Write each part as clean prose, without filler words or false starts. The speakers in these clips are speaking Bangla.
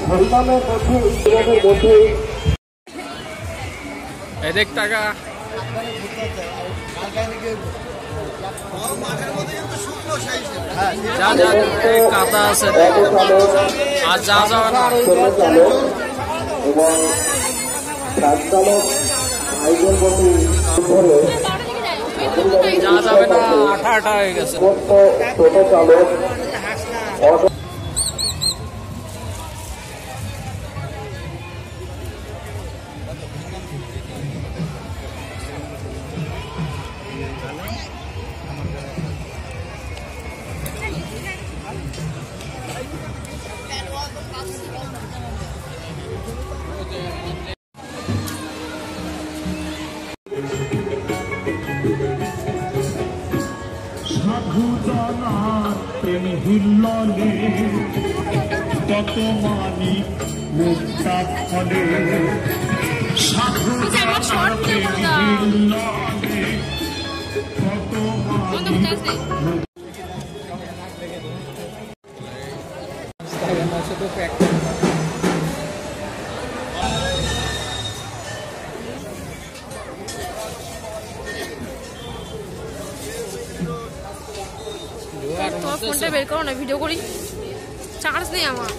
হরিনামের মধ্যে হরিনামের মধ্যে এদিক টাকা যা যা কাদা আছে আর যা যাবে না এবং চালক আয়োজন প্রতি ধরে যা যাবে না আঠা আঠা হয়ে গেছে টোটো চালক প্রেম হিল্ললে কত মানি মুক্তা ফলে সাধু প্রেম হিল্ললে কত মানি তোমার ফোনটা বের করো না, ভিডিও করি, চার্জ নেই আমার।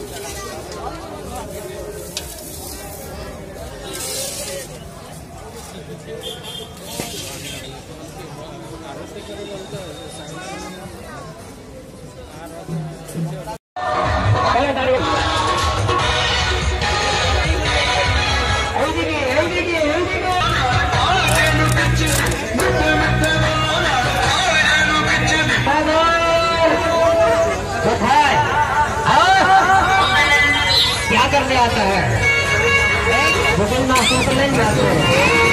क्या करने आता है?